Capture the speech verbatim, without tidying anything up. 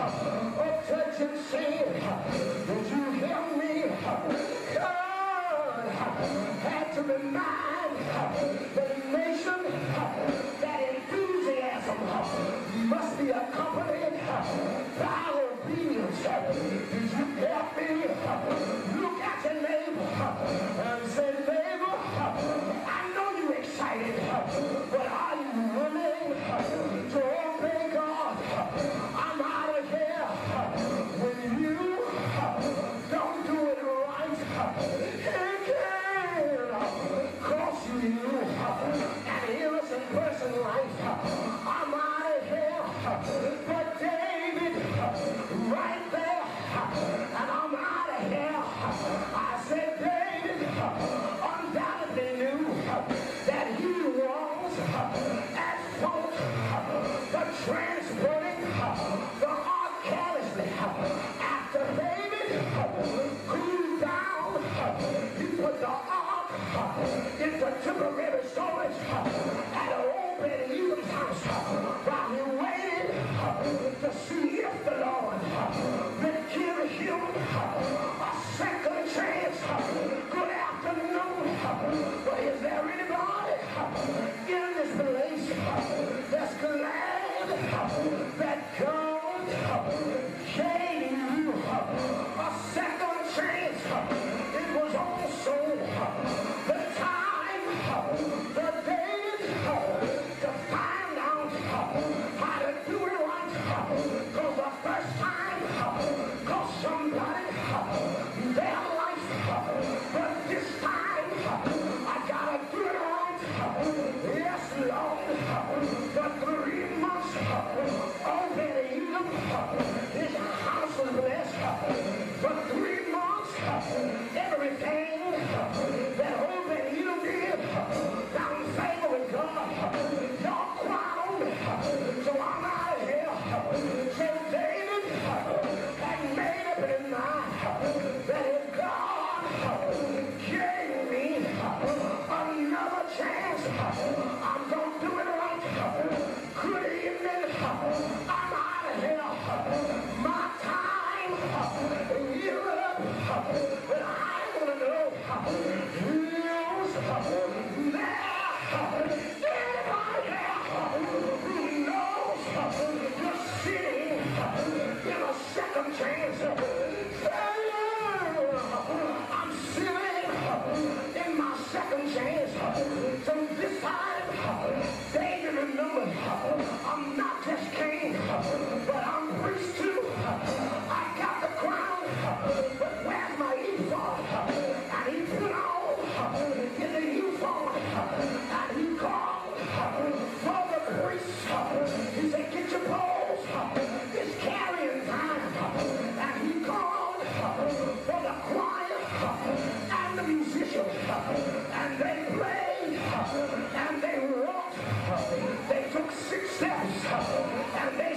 Oh, touch and say, would you help me? God had to remind the nation that enthusiasm must be accompanied by obedience. Did you help me? Look at your neighbor and say, neighbor, I know you're excited, but are you willing to obey God? I'm out of here. When you don't do it right, it can cost you an innocent person's life. I'm out of here. But David, right there, and I'm out of here. I said David undoubtedly knew that he was at fault for transporting the ark carelessly. After David cooled down, he put the ark into temporary storage at Obed-Edom's house while he waited to see if the Lord would give him a second chance. Good afternoon. But is there anybody in this place that's glad that God gave you a second chance? It was also the time, the day to find out how to do it right. Because the first time cost somebody their life. But this time I gotta do it right. Yes, Lord. For three months, Obed-Edom, his house was blessed. For three months, everything that Obed-Edom did found favor with God. Y'all quiet on me. So I'm out of here. So David had made up his mind that if God gave me another chance, I'm going to do it right. Good evening. I'm out of here. My time is up. But I want to know who's there. Anybody there who knows you're sitting in a second chance? I'm sitting in my second chance. So this time, David remembered, I'm not just king, but I'm priest too. I got the crown, but where's my ephod? And he put on his ephod, and he called for the priest. He said, get your poles, it's carrying time. And he called for the choir and the musicians, and they played, and they walked, they took six steps, and they